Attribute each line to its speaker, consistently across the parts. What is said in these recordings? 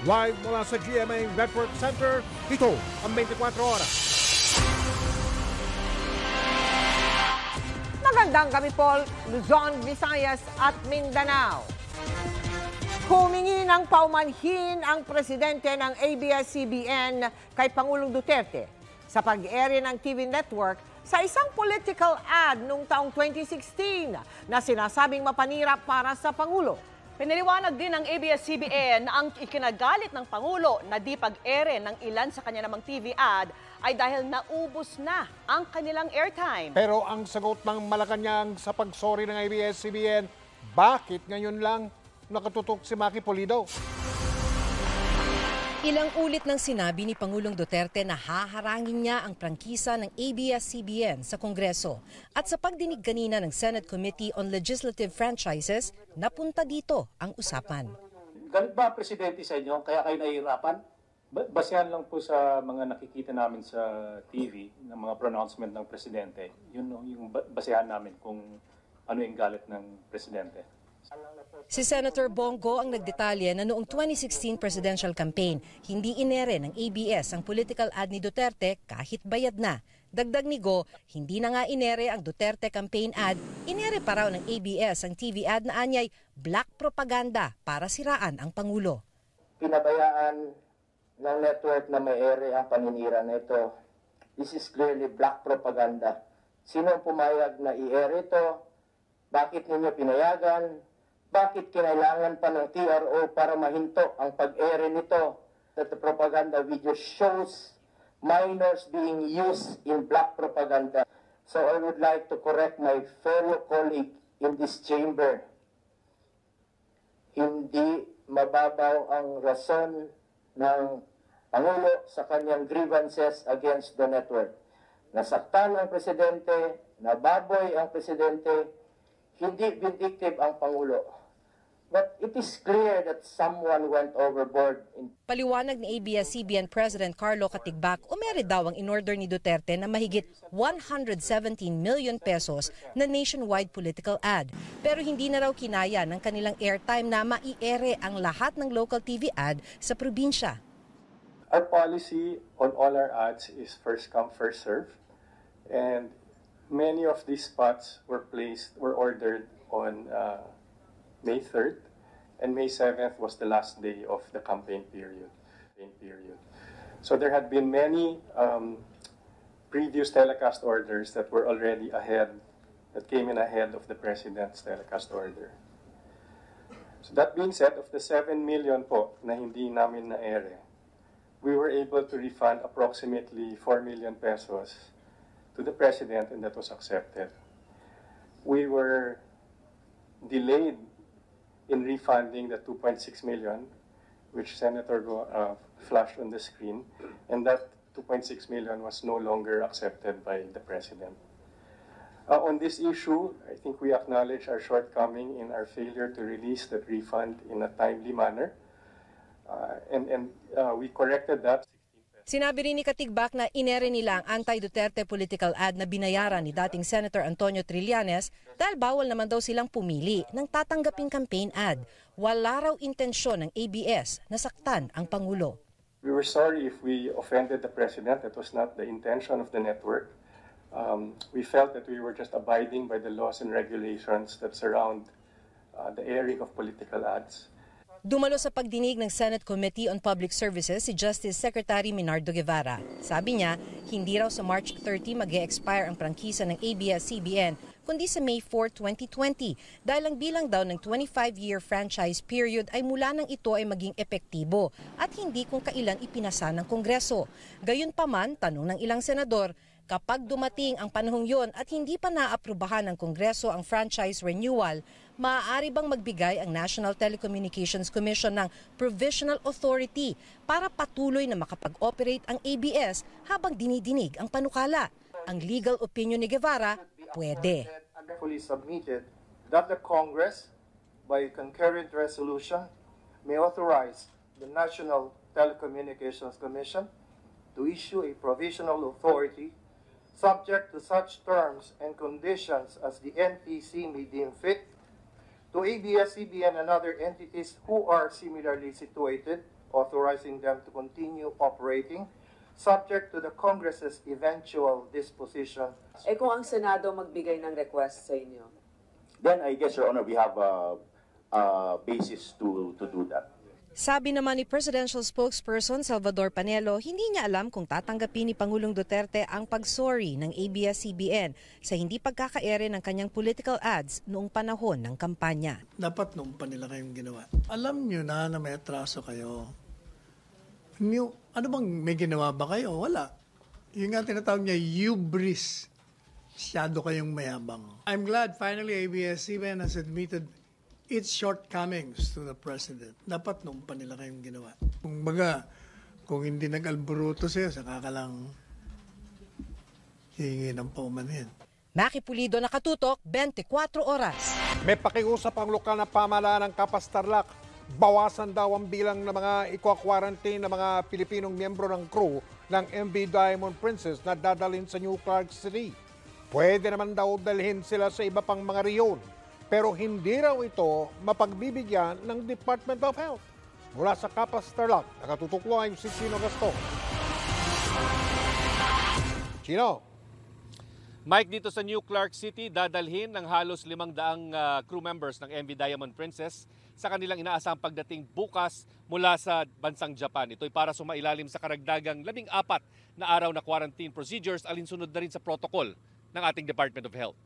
Speaker 1: Live mula sa GMA Network Center, ito ang 24 oras.
Speaker 2: Magandang gabi po, Luzon, Visayas at Mindanao. Humingi ng paumanhin ang presidente ng ABS-CBN kay Pangulong Duterte sa pag-ere ng TV network sa isang political ad noong taong 2016 na sinasabing mapanira para sa Pangulo.
Speaker 3: Piniliwanag din ng ABS-CBN na ang ikinagalit ng Pangulo na di pag-ere ng ilan sa kanya namang TV ad ay dahil naubos na ang kanilang airtime.
Speaker 1: Pero ang sagot ng Malacanang sa pagsori ng ABS-CBN, bakit ngayon lang nakatutok si Maki Pulido?
Speaker 4: Ilang ulit nang sinabi ni Pangulong Duterte na haharangin niya ang prangkisa ng ABS-CBN sa Kongreso. At sa pagdinig kanina ng Senate Committee on Legislative Franchises, napunta dito ang usapan.
Speaker 5: Galit ba ang presidente sa inyo? Kaya kayo nahihirapan? Basehan lang po sa mga nakikita namin sa TV, ng mga pronouncement ng presidente. Yun yung basehan namin kung ano yung galit ng presidente.
Speaker 4: Si Senator Bongo ang nagdetalye na noong 2016 presidential campaign, hindi inere ng ABS ang political ad ni Duterte kahit bayad na. Dagdag ni Go, hindi na nga inere ang Duterte campaign ad, inere pa raw ng ABS ang TV ad na anyay black propaganda para siraan ang Pangulo.
Speaker 6: Pinabayaan ng network na may ere ang paninira na ito. This is clearly black propaganda. Sino ang pumayag na i-ere ito? Bakit ninyo pinayagan? Bakit kinailangan pa ng TRO para mahinto ang pag-ere nito? That the propaganda video shows minors being used in black propaganda. So I would like to correct my fellow colleague in this chamber. Hindi mababaw ang rason ng Pangulo sa kanyang grievances against the network. Nasaktan ang presidente, nababoy ang presidente, hindi vindictive ang Pangulo. But it is clear that someone went overboard.
Speaker 4: Paliwanag ni ABS-CBN President Carlo Katigbak, umere daw ang inorder ni Duterte na mahigit 117 million pesos na nationwide political ad. Pero hindi na raw kinaya ng kanilang airtime na mai-ere ang lahat ng local TV ad sa probinsya.
Speaker 7: Our policy on all our ads is first come, first serve. And many of these spots were ordered on May 3rd, and May 7th was the last day of the campaign period. So there had been many previous telecast orders that were already ahead, that came in ahead of the President's telecast order. So that being said, of the 7 million po na hindi namin na-ere, we were able to refund approximately 4 million pesos to the President, and that was accepted. We were delayed in refunding the 2.6 million, which Senator flashed on the screen, and that 2.6 million was no longer accepted by the President. On this issue, I think we acknowledge our shortcoming in our failure to release that refund in a timely manner, and we corrected that.
Speaker 4: Sinabi rin ni Katigbak na inere nila ang anti-Duterte political ad na binayaran ni dating Senator Antonio Trillanes dahil bawal naman daw silang pumili ng tatanggaping campaign ad. Wala raw intensyon ng ABS na saktan ang Pangulo.
Speaker 7: We were sorry if we offended the President. That was not the intention of the network. We felt that we were just abiding by the laws and regulations that surround the airing of political ads.
Speaker 4: Dumalo sa pagdinig ng Senate Committee on Public Services si Justice Secretary Minardo Guevara. Sabi niya, hindi raw sa March 30 mag-e-expire ang prangkisa ng ABS-CBN, kundi sa May 4, 2020 dahil ang bilang daw ng 25-year franchise period ay mula nang ito ay maging epektibo at hindi kung kailan ipinasa ng Kongreso. Gayunpaman, tanong ng ilang senador, kapag dumating ang panahong yon at hindi pa naaprubahan ng Kongreso ang franchise renewal, maaari bang magbigay ang National Telecommunications Commission ng Provisional Authority para patuloy na makapag-operate ang ABS habang dinidinig ang panukala? Ang legal opinion ni Guevara, pwede.
Speaker 8: Fully submitted that the Congress, by concurrent resolution, may authorize the National Telecommunications Commission to issue a provisional authority subject to such terms and conditions as the NTC may deem fit to ABS-CBN and other entities who are similarly situated, authorizing them to continue operating, subject to the Congress's eventual disposition.
Speaker 9: Kung ang Senado magbigay ng request sa inyo?
Speaker 10: Then I guess, Your Honor, we have a basis to do that.
Speaker 4: Sabi naman ni Presidential Spokesperson Salvador Panelo, hindi niya alam kung tatanggapin ni Pangulong Duterte ang pag-sorry ng ABS-CBN sa hindi pagkakaere ng kanyang political ads noong panahon ng kampanya.
Speaker 11: Dapat noong pa nila kayong ginawa. Alam nyo na may atraso kayo. Ano bang may ginawa ba kayo? Wala. Yung nga tinatawag niya, hubris. Masyado kayong mayabang. I'm glad finally ABS-CBN has admitted its shortcomings to the President. Dapat noong pa nila kayong ginawa. Kung hindi nag-alburuto sa'yo, saka ka lang hihingi ng paumanhin.
Speaker 4: Maki Pulido, nakatutok, 24 oras.
Speaker 1: May pakiusap ang lokal na pamahalaan ng Capas Tarlac. Bawasan daw ang bilang ng mga ikwa-quarantine ng mga Pilipinong miyembro ng crew ng MV Diamond Princess na dadalhin sa New Clark City. Pwede naman daw dalhin sila sa iba pang mga riyon. Pero hindi raw ito mapagbibigyan ng Department of Health. Mula sa Capas Tarlac, nakatutok live si Chino Gaston. Chino.
Speaker 12: Mike, dito sa New Clark City, dadalhin ng halos 500 crew members ng MV Diamond Princess sa kanilang inaasang pagdating bukas mula sa bansang Japan. Ito'y para sumailalim sa karagdagang 14 na araw na quarantine procedures alinsunod na rin sa protocol ng ating Department of Health.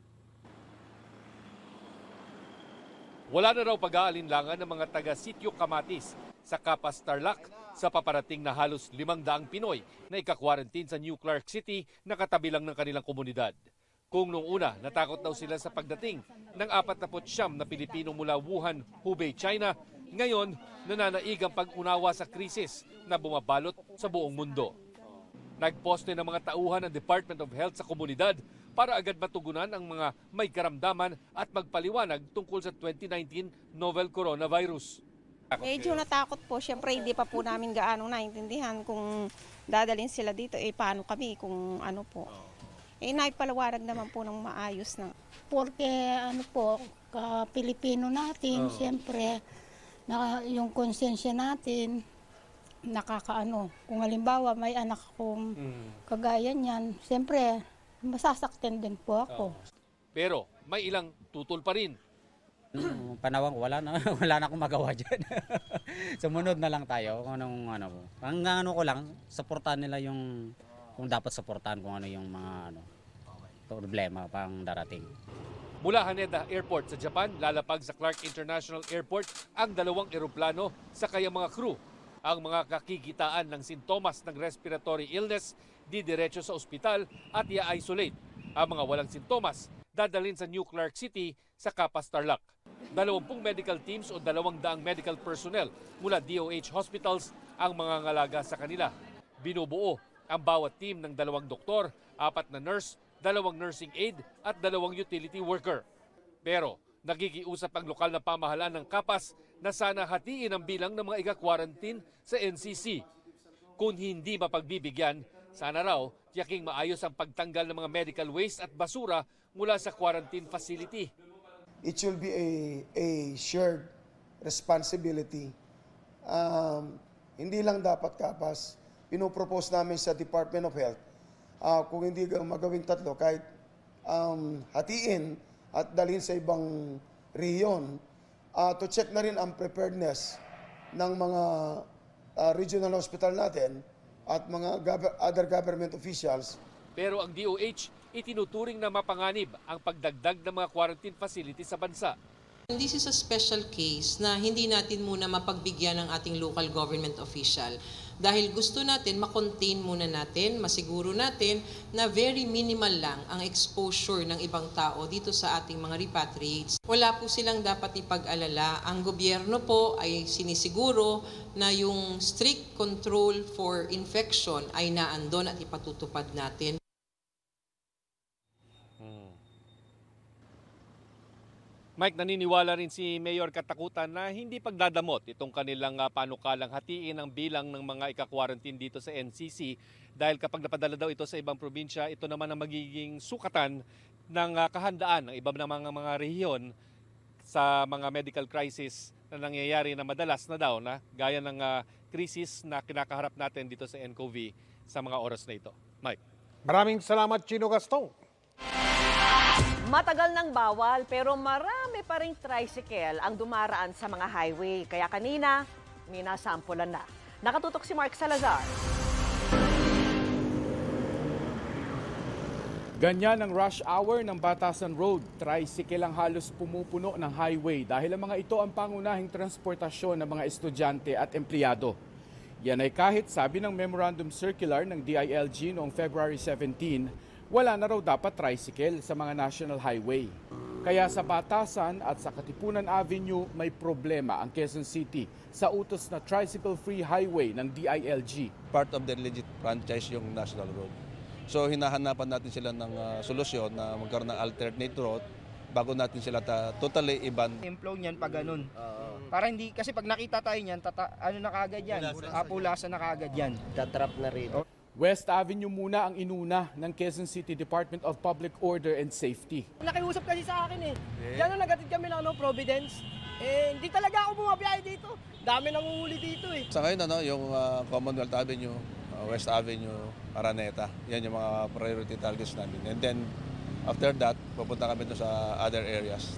Speaker 12: Wala na raw pag-aalinlangan ng mga taga-Sitio Kamatis sa Capas Tarlac sa paparating na halos 500 Pinoy na ika-quarantine sa New Clark City na katabi lang ng kanilang komunidad. Kung noong una, natakot daw sila sa pagdating ng 49 na Pilipino mula Wuhan, Hubei, China, ngayon nananaig ang pag-unawa sa krisis na bumabalot sa buong mundo. Nagposte ng mga tauhan ng Department of Health sa komunidad para agad matugunan ang mga may karamdaman at magpaliwanag tungkol sa 2019 novel coronavirus.
Speaker 13: Medyo natakot po. Siyempre hindi pa po namin gaano naintindihan kung dadalhin sila dito. Paano kami kung ano po. Naipalawarag naman po ng maayos na.
Speaker 14: Porque Pilipino natin, siyempre, yung konsensya natin, nakakaano. Kung halimbawa may anak akong kagaya niyan, siyempre, masasaktan din po ako.
Speaker 12: Pero may ilang tutol pa rin.
Speaker 15: Panawang wala na akong magawa diyan. Sumunod na lang tayo kung anong Ang ko lang, suportahan nila yung kung dapat suportahan kung ano yung mga problema pang darating.
Speaker 12: Mula Haneda Airport sa Japan, lalapag sa Clark International Airport ang 2 eroplano sa kayang mga crew. Ang mga kakikitaan ng sintomas ng respiratory illness didiretso sa ospital at i-isolate. Ang mga walang sintomas dadalhin sa New Clark City sa Capas Tarlac. 20 medical teams o 200 medical personnel mula DOH hospitals ang mga ngalaga sa kanila. Binubuo ang bawat team ng 2 doktor, 4 na nurse, 2 nursing aide at 2 utility worker. Pero nagigiusap ang lokal na pamahalaan ng Capas na sana hatiin ang bilang ng mga ika-quarantine sa NCC. Kung hindi mapagbibigyan, sana raw tiyaking maayos ang pagtanggal ng mga medical waste at basura mula sa quarantine facility.
Speaker 16: It should be a shared responsibility. Hindi lang dapat Capas. Pinopropose namin sa Department of Health, kung hindi magawing 3, kahit hatiin at dalhin sa ibang rehiyon, to check na rin ang preparedness ng mga regional hospital natin at mga other government officials.
Speaker 12: Pero ang DOH itinuturing na mapanganib ang pagdagdag ng mga quarantine facilities sa bansa.
Speaker 17: This is a special case na hindi natin muna mapagbigyan ng ating local government official. Dahil gusto natin, makontain muna natin, masiguro natin na very minimal lang ang exposure ng ibang tao dito sa ating mga repatriates. Wala po silang dapat ipag-alala. Ang gobyerno po ay sinisiguro na yung strict control for infection ay naandon at ipatutupad natin.
Speaker 12: Mike, naniniwala rin si Mayor Katakutan na hindi pagdadamot itong kanilang panukalang hatiin ang bilang ng mga ika-quarantine dito sa NCC dahil kapag napadala daw ito sa ibang probinsya, ito naman ang magiging sukatan ng kahandaan ng iba ng mga rehiyon sa mga medical crisis na nangyayari na madalas na daw na gaya ng krisis na kinakaharap natin dito sa nCoV sa mga oras na ito. Mike.
Speaker 1: Maraming salamat, Chino Gastong.
Speaker 3: Matagal nang bawal pero marami pa ring tricycle ang dumaraan sa mga highway. Kaya kanina, minasampulan na. Nakatutok si Mark Salazar.
Speaker 18: Ganyan ang rush hour ng Batasan Road. Tricycle ang halos pumupuno ng highway dahil ang mga ito ang pangunahing transportasyon ng mga estudyante at empleyado. Yan ay kahit sabi ng Memorandum Circular ng DILG noong February 17, wala na raw dapat tricycle sa mga national highway. Kaya sa Batasan at sa Katipunan Avenue may problema ang Quezon City sa utos na tricycle-free highway ng DILG.
Speaker 19: Part of the legit franchise yung national road. So hinahanapan natin sila ng solusyon na magkaroon ng alternate route bago natin sila totally iban.
Speaker 20: Yung flow niyan pag ganun. Para hindi, kasi pag nakita tayo niyan, ano na kaagad yan? Pulasan na kaagad yan.
Speaker 21: Tatrap na rito.
Speaker 18: West Avenue muna ang inuna ng Quezon City Department of Public Order and Safety.
Speaker 20: Nakiusap kasi sa akin Diyan na nagatid kami ng Providence. Hindi talaga ako bumabiyahe dito. Dami nanguhuli dito
Speaker 19: Sa ngayon yung Commonwealth Avenue, West Avenue, Araneta, yan yung mga priority targets namin. And then after that, pupunta kami doon sa other areas.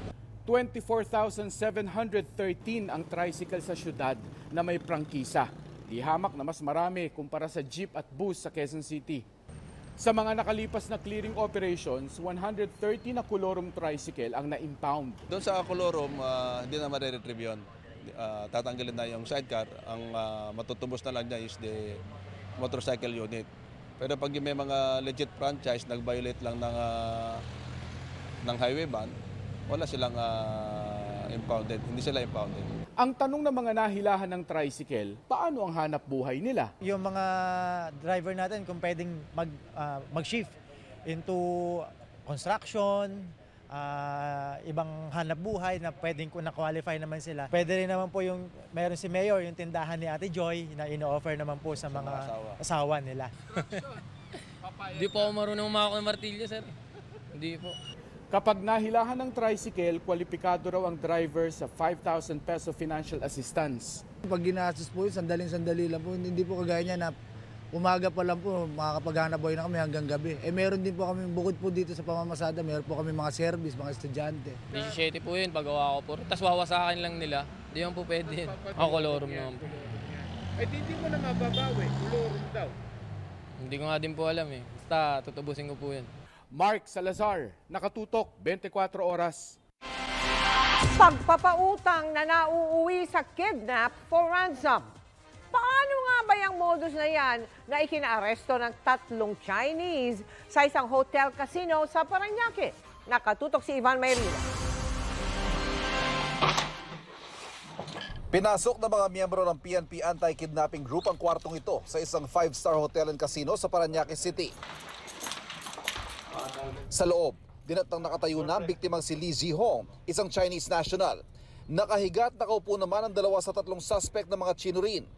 Speaker 18: 24,713 ang tricycle sa syudad na may prangkisa. Di hamak na mas marami kumpara sa jeep at bus sa Quezon City. Sa mga nakalipas na clearing operations, 130 na Colorum tricycle ang na-impound.
Speaker 19: Doon sa Colorum, hindi na ma-retrieve yun. Tatanggalin na yung sidecar. Ang matutubos na lang niya is the motorcycle unit. Pero pag may mga legit franchise, nag-violate lang ng highway ban, wala silang impounded. Hindi sila impounded.
Speaker 18: Ang tanong ng mga nahilahan ng tricycle, paano ang hanap buhay nila?
Speaker 22: Yung mga driver natin kung pwedeng mag-shift into construction, ibang hanap buhay na pwedeng kung na-qualify naman sila. Pwede rin naman po yung, meron si Mayor, yung tindahan ni Ate Joy na ino-offer naman po sa mga asawa nila.
Speaker 23: Hindi po ako marunong umawak ng martilyo, sir. Hindi po.
Speaker 18: Kapag nahilahan ng tricycle, kwalipikado raw ang driver sa 5,000 peso financial assistance.
Speaker 22: Pag ginastos po yun, sandali lang po. Hindi po kagaya niya na umaga pa lang po, makakapaghanap buhay na kami hanggang gabi. Meron din po kami, bukod po dito sa pamamasada, meron po kami mga service, mga estudyante.
Speaker 23: 17 po yun, pagawa ko po. Tapos wawasakan lang nila. Hindi po pwede yun. Ako Colorum naman po.
Speaker 18: Hindi mo na mababawi, Colorum daw.
Speaker 23: Hindi ko nga din po alam Basta tutubusin ko po yan.
Speaker 18: Mark Salazar, nakatutok, 24 oras.
Speaker 2: Pagpapautang na nauuwi sa kidnap for ransom. Paano nga ba yung modus na yan na ikinaaresto ng 3 Chinese sa isang hotel casino sa Parañaque? Nakatutok si Ivan Mayrina.
Speaker 24: Pinasok ng mga miyembro ng PNP Anti-Kidnapping Group ang kwartong ito sa isang 5-star hotel and casino sa Parañaque City. Sa loob, dinatang nakatayo na ang biktimang si Li Zihong, isang Chinese national. Nakahiga at nakaupo naman ang 2 sa 3 suspect ng mga Chino rin.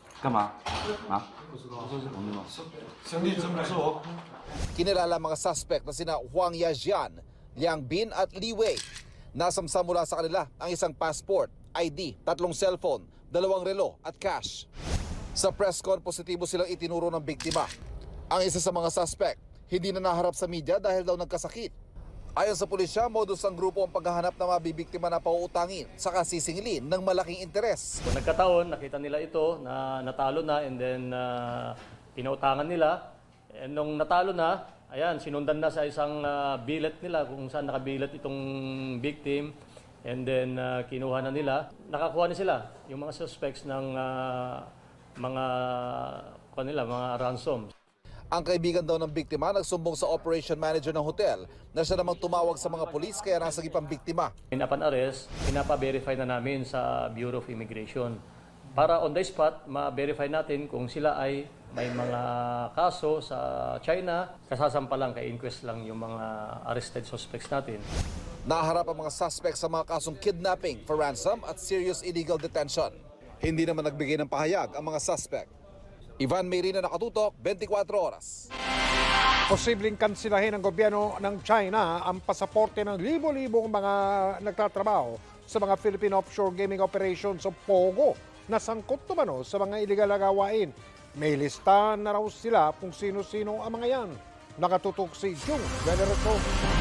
Speaker 24: Kinilala mga suspect na sina Huang Yajian, Liang Bin at Li Wei. Nasamsam mula sa kanila ang isang passport, ID, 3 cellphone, 2 relo at cash. Sa press con, positibo silang itinuro ng biktima. Ang isa sa mga suspect, hindi na naharap sa media dahil daw nagkasakit. Ayon sa pulisya, modus ang grupo ang paghahanap ng mabibiktima na pauutangin sa kasisingilin ng malaking interes.
Speaker 25: Kung nagkataon, nakita nila ito na natalo na and then pinautangan nila. And nung natalo na, ayan, sinundan na sa isang billet nila kung saan nakabillet itong victim. And then kinuha na nila. Nakakuha na sila yung mga suspects ng mga ransom.
Speaker 24: Ang kaibigan daw ng biktima nagsumbong sa operation manager ng hotel na siya namang tumawag sa mga polis kaya nasagip ang biktima.
Speaker 25: Upon arrest, pinapa-verify na namin sa Bureau of Immigration para on the spot ma-verify natin kung sila ay may mga kaso sa China. Kasasampa lang, kay inquest lang yung mga arrested suspects natin.
Speaker 24: Naharap ang mga suspects sa mga kasong kidnapping for ransom at serious illegal detention. Hindi naman nagbigay ng pahayag ang mga suspect. Ivan Mayrina, nakatutok, 24 oras.
Speaker 1: Posibleng kansilahin ng gobyerno ng China ang pasaporte ng libo-libong mga nagtatrabaho sa mga Philippine Offshore Gaming Operations o POGO na sangkot tumano sa mga iligal na gawain. May listahan na raw sila kung sino-sino ang mga yan. Nakatutok si Jung Venerato.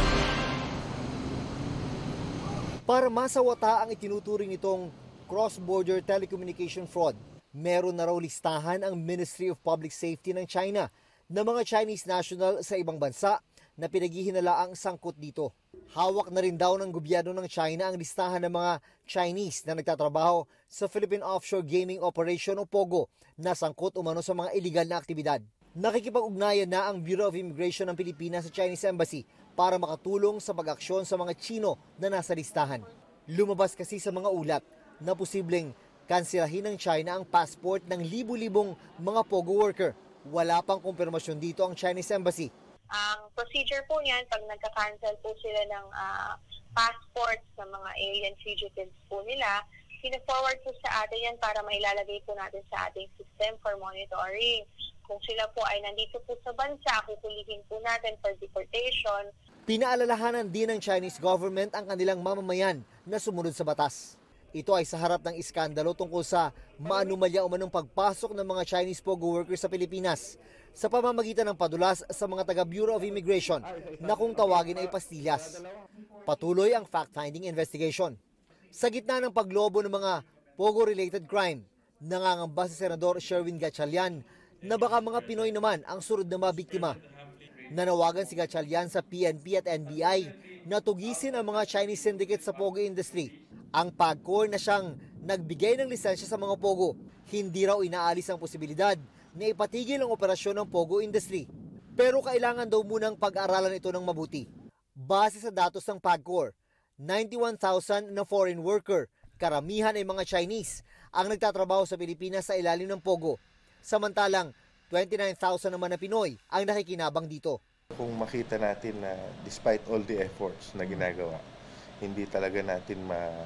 Speaker 5: Para masawata ang itinuturing nitong cross-border telecommunication fraud, meron na raw listahan ang Ministry of Public Safety ng China na mga Chinese national sa ibang bansa na pinaghihinala ang sangkot dito. Hawak na rin daw ng gobyerno ng China ang listahan ng mga Chinese na nagtatrabaho sa Philippine Offshore Gaming Operation o POGO na sangkot umano sa mga iligal na aktibidad. Nakikipag-ugnayan na ang Bureau of Immigration ng Pilipinas sa Chinese Embassy para makatulong sa pag-aksyon sa mga Chino na nasa listahan. Lumabas kasi sa mga ulat na posibleng kanselahin ng China ang passport ng libu-libong mga POGO worker. Wala pang kumpirmasyon dito ang Chinese Embassy.
Speaker 6: Ang procedure po niyan, pag nagka-cancel po sila ng passports ng mga alien fugitives po nila, pina-forward po sa atin yan para mailalagay po natin sa ating system for monitoring. Kung sila po ay nandito po sa bansa, kukulihin po natin for deportation.
Speaker 5: Pinaalalahanan din ng Chinese government ang kanilang mamamayan na sumunod sa batas. Ito ay sa harap ng iskandalo tungkol sa maanumalya umanong pagpasok ng mga Chinese POGO workers sa Pilipinas sa pamamagitan ng padulas sa mga taga-Bureau of Immigration na kung tawagin ay pastillas. Patuloy ang fact-finding investigation. Sa gitna ng paglobo ng mga POGO-related crime, nangangamba si Senador Sherwin Gatchalian na baka mga Pinoy naman ang sunod na mabiktima. Nanawagan si Gatchalian sa PNP at NBI na tugisin ang mga Chinese syndicate sa POGO industry. Ang PAGCOR na siyang nagbigay ng lisensya sa mga POGO, hindi raw inaalis ang posibilidad na ipatigil ang operasyon ng POGO industry. Pero kailangan daw munang pag-aralan ito ng mabuti. Base sa datos ng PAGCOR, 91,000 na foreign worker, karamihan ay mga Chinese, ang nagtatrabaho sa Pilipinas sa ilalim ng POGO. Samantalang 29,000 naman na Pinoy ang nakikinabang dito.
Speaker 7: Kung makita natin na despite all the efforts na ginagawa, hindi talaga natin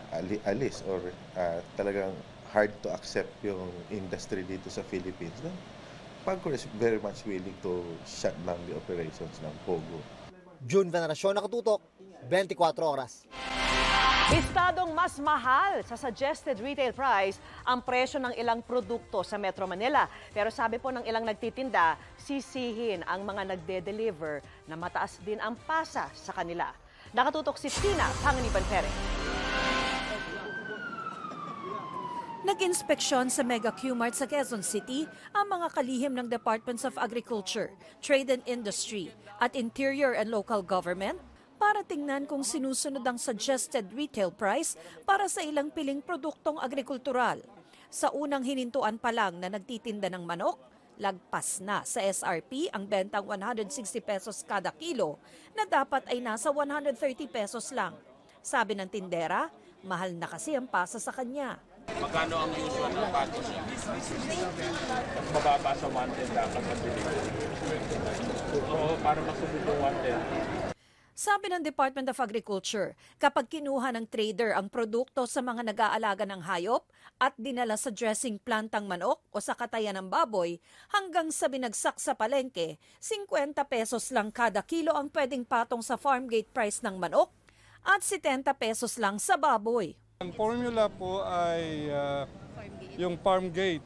Speaker 7: maalis or talagang hard to accept yung industry dito sa Philippines, then PAGCOR is very much willing to shut down the operations ng POGO.
Speaker 5: June Veneracion, Nakatutok, 24 Oras.
Speaker 3: Estadong mas mahal sa suggested retail price ang presyo ng ilang produkto sa Metro Manila. Pero sabi po ng ilang nagtitinda, sisihin ang mga nagde-deliver na mataas din ang pasa sa kanila. Nakatutok si Tina Panganiban Perez.
Speaker 8: Nag-inspeksyon sa Mega Q-Mart sa Quezon City ang mga kalihim ng Departments of Agriculture, Trade and Industry at Interior and Local Government para tingnan kung sinusunod ang suggested retail price para sa ilang piling produktong agrikultural. Sa unang hinintuan pa lang na nagtitinda ng manok, lagpas na sa SRP ang bentang 160 pesos kada kilo na dapat ay nasa 130 pesos lang. Sabi ng tindera, mahal na kasi ang pasa sa kanya.
Speaker 21: Magkano ang usual ng patos niya? Mababa sa 110 dapat ang delivery. Oo, para masubok yung 110.
Speaker 8: Sabi ng Department of Agriculture, kapag kinuha ng trader ang produkto sa mga nag-aalaga ng hayop at dinala sa dressing plantang manok o sa katayan ng baboy, hanggang sa binagsak sa palengke, 50 pesos lang kada kilo ang pwedeng patong sa farm gate price ng manok at 70 pesos lang sa baboy.
Speaker 26: Ang formula po ay yung farm gate,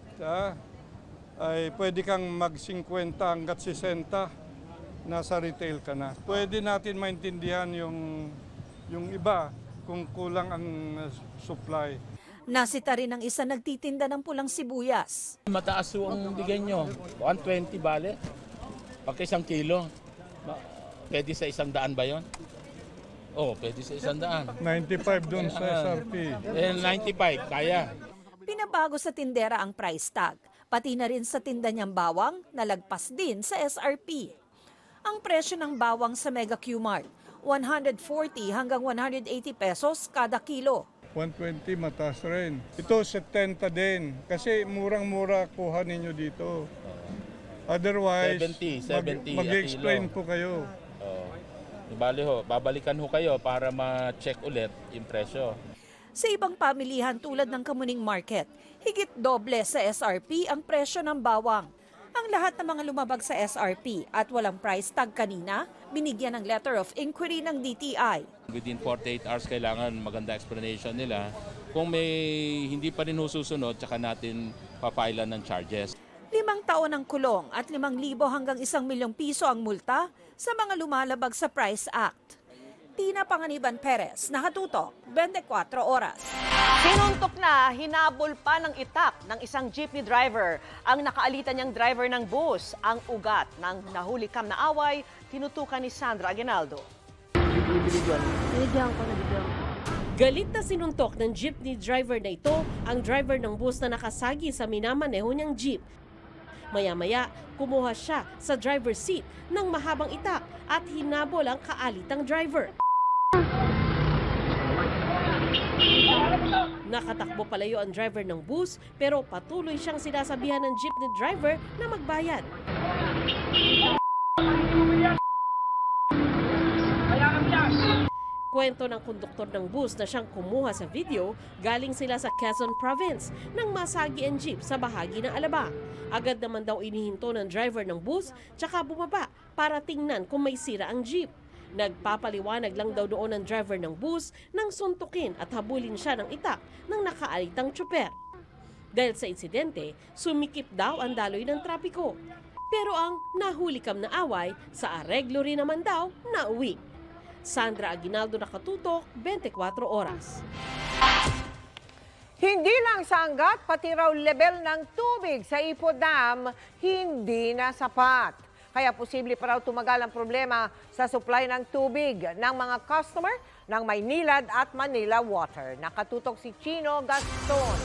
Speaker 26: ay pwede kang mag-50 hanggat 60. Nasa retail ka na. Pwede natin maintindihan yung iba kung kulang ang supply.
Speaker 8: Nasita rin ang isa nagtitinda ng pulang sibuyas.
Speaker 21: Mataas ang bigay nyo. 120 bale. Pagka 1 kilo. Pwede sa 100 ba yon? Oo, pwede sa 100.
Speaker 26: 95 doon sa SRP.
Speaker 21: 95, kaya.
Speaker 8: Pinabago sa tindera ang price tag. Pati na rin sa tinda niyang bawang, nalagpas din sa SRP. Ang presyo ng bawang sa Mega Q-Mart, 140 hanggang 180 pesos kada kilo.
Speaker 26: 120 mataas rin. Ito 70 din kasi murang-mura kuha ninyo dito. Otherwise,
Speaker 21: 70
Speaker 26: mag-explain po kayo.
Speaker 21: Bali ho, babalikan ho kayo para ma-check ulit yung presyo.
Speaker 8: Sa ibang pamilihan tulad ng Kamuning Market, higit doble sa SRP ang presyo ng bawang. Ang Ang lahat ng mga lumabag sa SRP at walang price tag kanina, binigyan ng letter of inquiry ng DTI.
Speaker 21: Within 48 hours kailangan maganda explanation nila. Kung may hindi pa rin susunod, tsaka natin papailan ng charges.
Speaker 8: 5 taon ng kulong at 5,000 hanggang 1 milyong piso ang multa sa mga lumalabag sa Price Act. Tina Panganiban Perez, nakatutok, 24 oras.
Speaker 3: Sinuntok na, hinabol pa ng itak ng isang jeepney driver ang nakaalitan niyang driver ng bus. Ang ugat ng nahulikam na away, tinutukan ni Sandra Aguinaldo.
Speaker 4: Galit na sinuntok ng jeepney driver na ito ang driver ng bus na nakasagi sa minamaneho niyang jeep. Maya-maya, kumuha siya sa driver's seat ng mahabang itak at hinabol ang kaalitang driver. Nakatakbo palayo ang driver ng bus pero patuloy siyang sinasabihan ng jeepney driver na magbayad. Kwento ng konduktor ng bus na siyang kumuha sa video, galing sila sa Quezon Province nang masagi ang jeep sa bahagi ng Alabang. Agad naman daw inihinto ng driver ng bus tsaka bumaba para tingnan kung may sira ang jeep. Nagpapaliwanag lang daw doon ang driver ng bus nang suntukin at habulin siya ng itak ng nakaalitang tsuper. Dahil sa insidente, sumikip daw ang daloy ng trapiko. Pero ang nahulikam na away, sa areglo rin naman daw nauwi. Sandra Aguinaldo, nakatutok, 24 oras.
Speaker 2: Hindi lang sanggat, pati raw level ng tubig sa Ipo Dam hindi na sapat. Kaya posible pa raw tumagal ang problema sa supply ng tubig ng mga customer ng Maynilad at Manila Water. Nakatutok si Chino Gaston.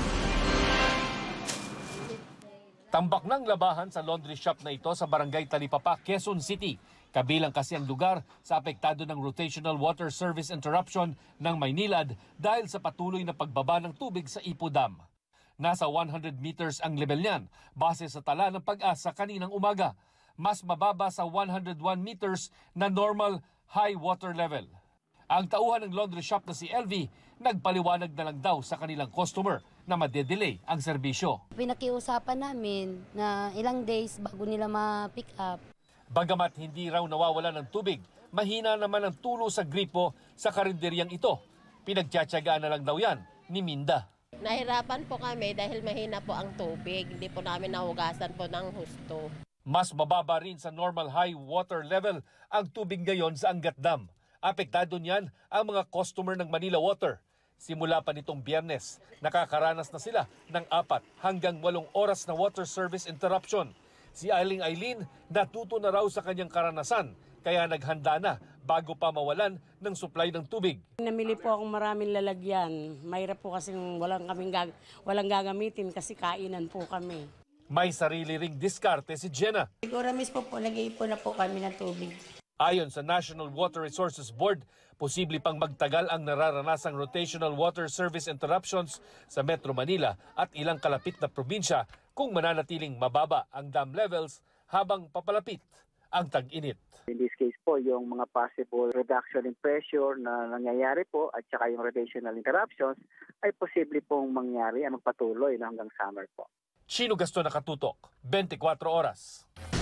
Speaker 12: Tambak ng labahan sa laundry shop na ito sa Barangay Talipapa, Quezon City. Kabilang kasi ang lugar sa apektado ng rotational water service interruption ng Maynilad dahil sa patuloy na pagbaba ng tubig sa Ipo Dam. Nasa 100 meters ang level niyan base sa tala ng Pag-asa kaninang umaga. Mas mababa sa 101 meters na normal high water level. Ang tauhan ng laundry shop na si LV, nagpaliwanag na lang daw sa kanilang customer na madedelay ang serbisyo.
Speaker 9: Pinakiusapan namin na ilang days bago nila ma-pick up.
Speaker 12: Bagamat hindi raw nawawala ng tubig, mahina naman ang tulo sa gripo sa karinderyang ito. Pinagtsatsagaan na lang daw yan ni Minda.
Speaker 10: Nahirapan po kami dahil mahina po ang tubig. Hindi po namin nahugasan po ng husto.
Speaker 12: Mas mababa rin sa normal high water level ang tubig ngayon sa Angat Dam. Apektado niyan ang mga customer ng Manila Water. Simula pa nitong Biyernes, nakakaranas na sila ng 4 hanggang 8 oras na water service interruption. Si Aileen natuto na raw sa kanyang karanasan, kaya naghanda na bago pa mawalan ng supply ng tubig.
Speaker 10: Namili po akong maraming lalagyan. Mahirap po kasi walang gagamitin kasi kainan po kami.
Speaker 12: May sarili ring diskarte si Jenna.
Speaker 10: Siguro mismo po, nag-iipon na po kami ng tubig.
Speaker 12: Ayon sa National Water Resources Board, posible pang magtagal ang nararanasang rotational water service interruptions sa Metro Manila at ilang kalapit na probinsya kung mananatiling mababa ang dam levels habang papalapit ang tag-init.
Speaker 11: In this case po, yung mga possible reduction in pressure na nangyayari po at saka yung rotational interruptions ay posible pong mangyari at magpatuloy hanggang summer po.
Speaker 12: Chino Gaston, nakatutok, 24 oras.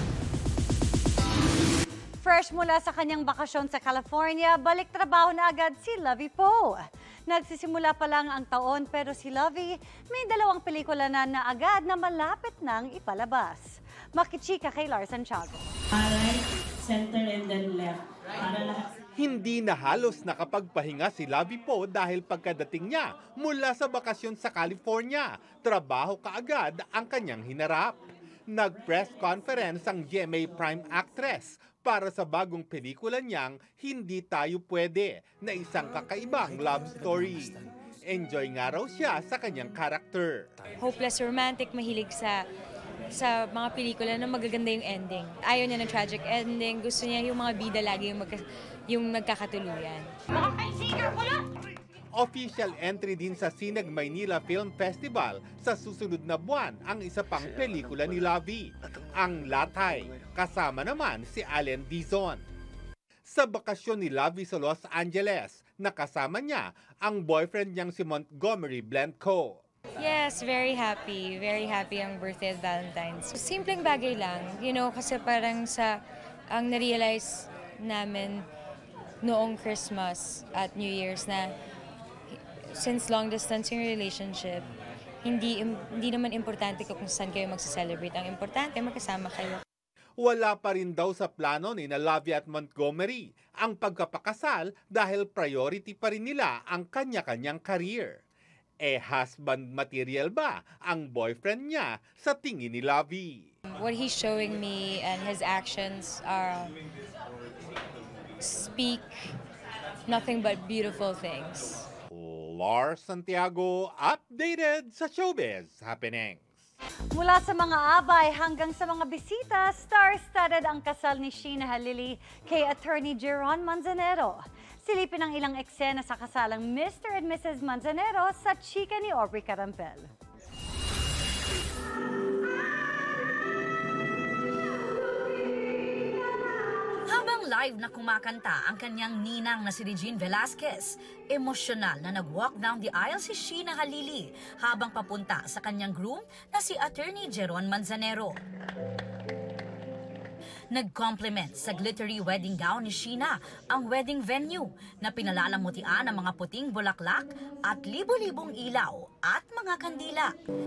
Speaker 13: Fresh mula sa kanyang bakasyon sa California, balik trabaho na agad si Lovie Poe. Nagsisimula pa lang ang taon pero si Lovie may 2 pelikula na agad na malapit nang ipalabas. Makichika kay Lars Santiago.
Speaker 14: Right, center and then left. Para lahat.
Speaker 27: Hindi na halos nakapagpahinga si Lovie Poe dahil pagkadating niya mula sa bakasyon sa California, trabaho kaagad ang kanyang hinarap. Nag-press conference ang GMA Prime actress para sa bagong pelikula niyang Hindi Tayo Pwede na isang kakaibang love story. Enjoy nga raw siya sa kanyang karakter.
Speaker 28: Hopeless romantic, mahilig sa mga pelikula na magaganda yung ending. Ayaw niya ng tragic ending, gusto niya yung mga bida lagi yung nagkakatuluyan.
Speaker 27: Official entry din sa Sinag Maynila Film Festival sa susunod na buwan ang isa pang pelikula ni Lovie, ang Latay, kasama naman si Allen Dizon. Sa bakasyon ni Lovie sa Los Angeles, nakasama niya ang boyfriend niyang si Montgomery Blanco.
Speaker 28: Yes, very happy. Very happy ang birthday at Valentine's. Simpleng bagay lang, kasi parang ang na-realize namin noong Christmas at New Year's na since long distance yung relationship, hindi naman importante kung saan kayo magsa-celebrate. Ang importante, magkasama kayo.
Speaker 27: Wala pa rin daw sa plano ni Lavie at Montgomery ang pagkapakasal dahil priority pa rin nila ang kanya-kanyang career. Husband material ba ang boyfriend niya sa tingin ni Lavie?
Speaker 28: What he's showing me and his actions speak nothing but beautiful things.
Speaker 27: Lars Santiago, updated sa Showbiz Happenings.
Speaker 13: Mula sa mga abay hanggang sa mga bisita, star-studded ang kasal ni Sheena Halili kay Attorney Jeron Manzanero. Silipin ang ilang eksena sa kasalang Mr. and Mrs. Manzanero sa chika ni Aubrey Carampel.
Speaker 15: Habang live na kumakanta ang kanyang ninang na si Regine Velasquez, emosyonal na nag-walk down the aisle si Sheena Halili habang papunta sa kanyang groom na si Attorney Jeron Manzanero. Nag-compliment sa glittery wedding gown ni Sheena ang wedding venue na pinalalamutian ng mga puting bulaklak at libo-libong ilaw at mga kandila.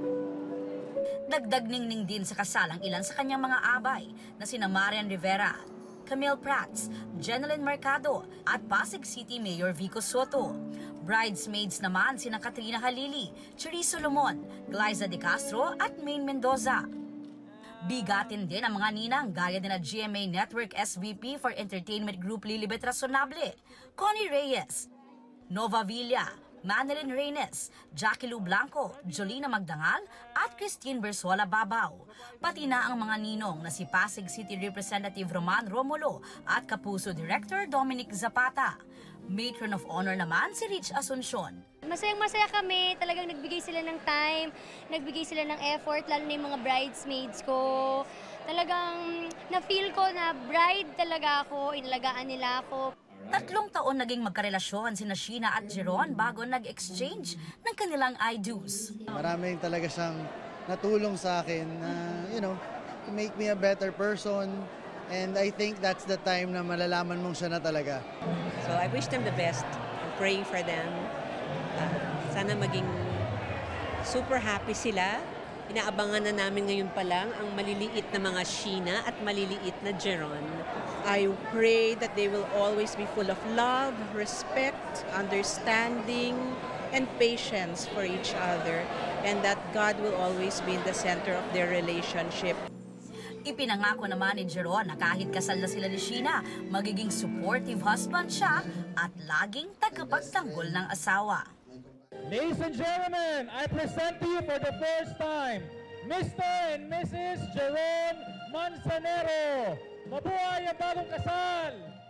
Speaker 15: Dagdag ningning din sa kasal ang ilan sa kanyang mga abay na sina Marian Rivera, Camille Prats, Jeneline Mercado at Pasig City Mayor Vico Soto. Bridesmaids naman sina Katrina Halili, Cherie Solomon, Glyza De Castro at Maine Mendoza. Bigatin din ang mga ninang gaya din na GMA Network SVP for Entertainment Group Lilibet Razonable, Connie Reyes, Nova Villa, Manilyn Reynes, Jackie Lou Blanco, Jolina Magdangal at Christine Bersola Babaw. Pati na ang mga ninong na si Pasig City Representative Roman Romulo at Kapuso Director Dominic Zapata. Matron of Honor naman si Rich Asuncion.
Speaker 16: Masayang-masaya kami, talagang nagbigay sila ng time, nagbigay sila ng effort, lalo na yung mga bridesmaids ko. Talagang na-feel ko na bride talaga ako, inalagaan nila ako.
Speaker 15: 3 taon naging magkarelasyon sina Sheena at Jeron bago nag-exchange ng kanilang I do's.
Speaker 17: Maraming talaga siyang natulong sa akin na, to make me a better person. And I think that's the time na malalaman mong siya na talaga.
Speaker 18: So I wish them the best. I'm praying for them. Sana maging super happy sila. Inaabangan na namin ngayon pa lang ang maliliit na mga Sheena at maliliit na Jeron.
Speaker 19: I pray that they will always be full of love, respect, understanding, and patience for each other, and that God will always be in the center of their relationship.
Speaker 15: Ipinangako naman ni Jeron na kahit kasal na sila ni Sheena, magiging supportive husband siya at laging tagapagtanggol ng asawa.
Speaker 20: Ladies and gentlemen, I present to you for the first time, Mr. and Mrs. Jeron Manzanero. Mabuhay ang bagong kasal!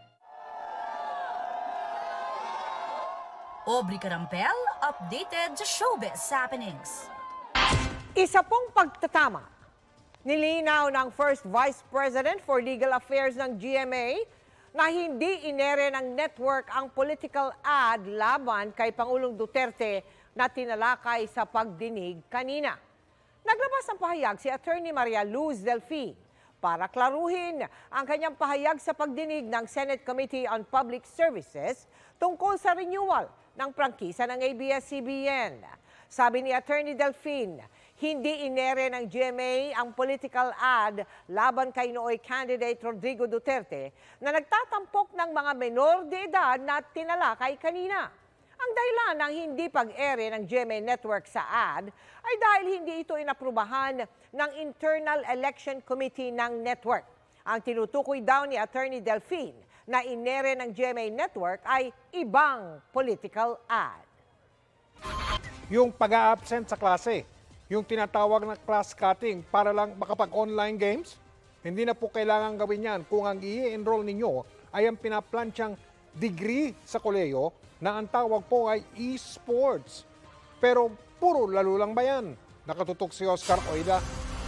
Speaker 15: Aubrey Carampel, updated sa Showbiz Happenings.
Speaker 2: Isa pong pagtatama. Nilinaw ng First Vice President for Legal Affairs ng GMA na hindi inere ng network ang political ad laban kay Pangulong Duterte na tinalakay sa pagdinig kanina. Naglabas ng pahayag si Attorney Maria Luz Delfin para klaruhin ang kanyang pahayag sa pagdinig ng Senate Committee on Public Services tungkol sa renewal ng prangkisa ng ABS-CBN. Sabi ni Attorney Delfin, hindi inere ng GMA ang political ad laban kay nooy candidate Rodrigo Duterte na nagtatampok ng mga menor de edad na tinalakay kanina. Ang dahilan ng hindi pag-ere ng GMA Network sa ad ay dahil hindi ito inaprubahan ng Internal Election Committee ng network. Ang tinutukoy daw ni Attorney Delfin na inere ng GMA Network ay ibang political ad.
Speaker 1: Yung pag-a-absent sa klase, yung tinatawag na class cutting para lang makapag-online games, hindi na po kailangan gawin yan kung ang i-enroll ninyo ay ang pinaplansyang degree sa koleyo na ang tawag po ay e-sports. Pero puro lalo lang ba yan? Nakatutok si Oscar Oida.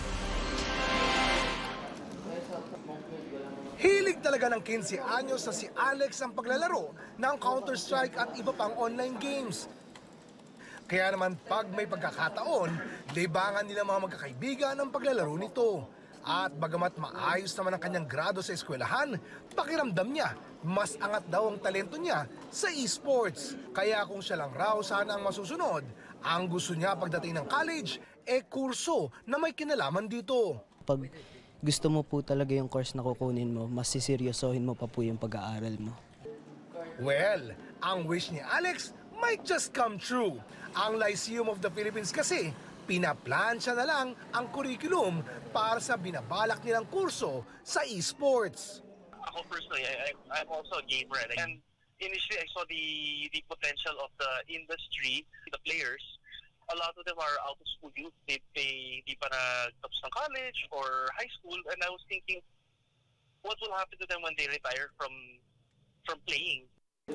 Speaker 22: Hilig talaga ng 15 anyos na si Alex ang paglalaro ng Counter-Strike at iba pang online games. Kaya naman pag may pagkakataon, libangan nila mga magkakaibigan ang paglalaro nito. At bagamat maayos naman ang kanyang grado sa eskwelahan, pakiramdam niya, mas angat daw ang talento niya sa esports. Kaya kung siya lang raw sana ang masusunod, ang gusto niya pagdating ng college, kurso na may kinalaman dito.
Speaker 5: Pag gusto mo po talaga yung course na kukunin mo, mas siseryosohin mo pa po yung pag-aaral mo.
Speaker 22: Well, ang wish ni Alex might just come true. Ang Lyceum of the Philippines kasi, pinaplansya na lang ang curriculum para sa binabalak nilang kurso sa esports.
Speaker 6: Ako personally, I'm also a gamer. And initially, I saw the potential of the industry, the players. A lot of them are out of school youth. Di pa nagtapos ng college or high school. And I was thinking, what will happen to them when they retire from playing?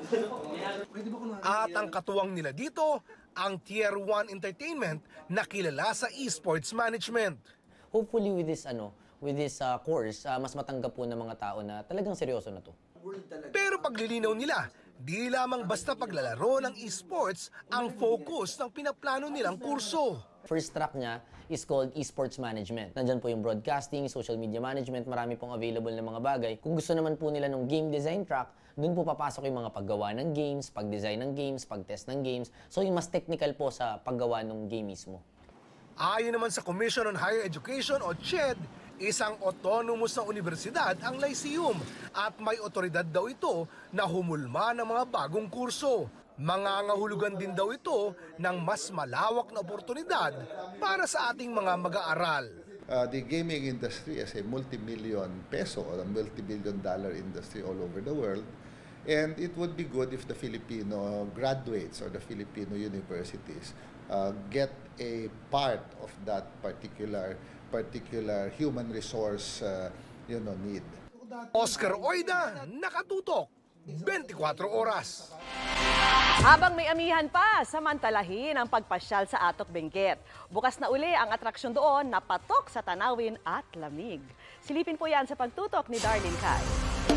Speaker 22: At ang katuwang nila dito, ang Tier 1 Entertainment na kilala sa esports management.
Speaker 7: Hopefully with this course, mas matanggap po ng mga tao na talagang seryoso na to.
Speaker 22: Pero paglilinaw nila, di lamang basta paglalaro ng esports ang focus ng pinaplano nilang kurso.
Speaker 7: First track niya is called Esports Management. Nandyan po yung broadcasting, social media management, marami pong available na mga bagay. Kung gusto naman po nila ng game design track, doon po papasok yung mga paggawa ng games, pag-design ng games, pag-test ng games. So yung mas technical po sa paggawa ng game mismo.
Speaker 22: Ayon naman sa Commission on Higher Education o CHED, isang autonomous na universidad ang Lyceum at may otoridad daw ito na humulma ng mga bagong kurso. Mangangahulugan din daw ito ng mas malawak na oportunidad para sa ating mga mag-aaral.
Speaker 21: The gaming industry is a multi-million peso or a multi-billion dollar industry all over the world. And it would be good if the Filipino graduates or the Filipino universities get a part of that particular human resource need.
Speaker 22: Oscar Oida, nakatutok, 24 oras.
Speaker 3: Habang may amihan pa, samantalahin ang pagpasyal sa Atok Benguet. Bukas na uli ang atraksyon doon na patok sa tanawin at lamig. Silipin po yan sa pagtutok ni Darlene Kai.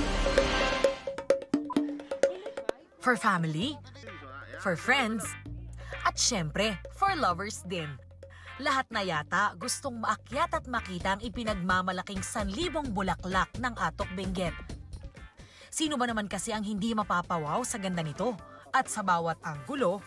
Speaker 15: For family, for friends, at syempre, for lovers din. Lahat na yata gustong maakyat at makita ang ipinagmamalaking 1,000 bulaklak ng Atok Benguet. Sino ba naman kasi ang hindi mapapawaw sa ganda nito? At sa bawat anggulo,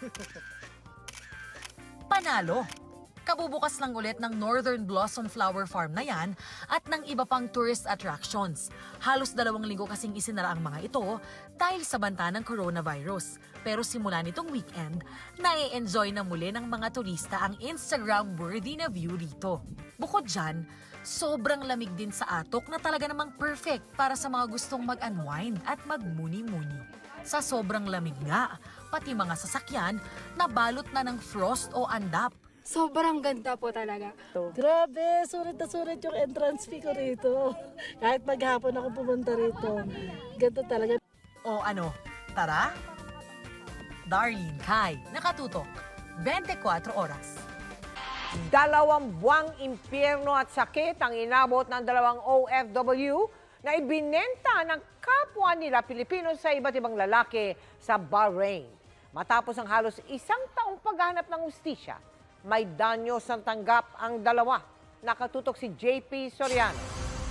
Speaker 15: panalo. Kabubukas lang ulit ng Northern Blossom Flower Farm na yan at ng iba pang tourist attractions. Halos 2 linggo kasing isinara ang mga ito dahil sa banta ng coronavirus. Pero simula nitong weekend, nai-enjoy na muli ng mga turista ang Instagram-worthy na view rito. Bukod dyan, sobrang lamig din sa Atok na talaga namang perfect para sa mga gustong mag-unwind at magmuni-muni. Sa sobrang lamig nga, pati mga sasakyan nabalot na ng frost o andap.
Speaker 23: Sobrang ganda po talaga. Grabe, sulit na sulit yung entrance fee ko rito. Kahit maghapon ako pumunta rito. Ganda talaga.
Speaker 15: O ano, tara? Darlene Kai, nakatutok, 24 oras.
Speaker 2: 2 buwang impyerno at sakit ang inabot ng 2 OFW na ibinenta ng kapwa nila Pilipino sa iba't ibang lalaki sa Bahrain. Matapos ang halos 1 taong paghahanap ng hustisya, may danyo sa tanggap ang 2. Nakatutok si JP Soriano.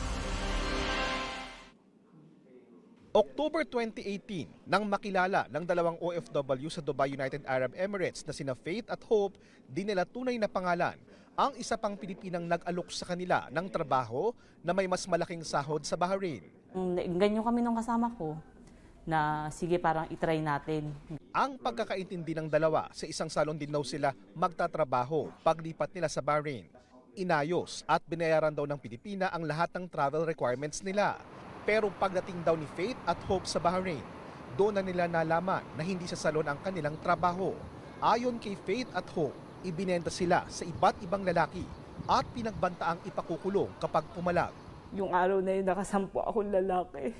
Speaker 24: October 2018, nang makilala ng 2 OFW sa Dubai, United Arab Emirates na sina Faith at Hope, di nila tunay na pangalan ang isa pang Pilipinang nag-alok sa kanila ng trabaho na may mas malaking sahod sa Bahrain.
Speaker 25: Ganyan kami nung kasama ko na sige parang itry natin.
Speaker 24: Ang pagkakaintindi ng 2, sa isang salon din daw sila magtatrabaho paglipat nila sa Bahrain. Inayos at binayaran daw ng Pilipina ang lahat ng travel requirements nila. Pero pagdating daw ni Faith at Hope sa Bahrain, doon na nila nalaman na hindi sa salon ang kanilang trabaho. Ayon kay Faith at Hope, ibinenta sila sa iba't ibang lalaki at pinagbantaang ipakukulong kapag pumalag.
Speaker 25: Yung araw na yun, nakasampu akong lalaki.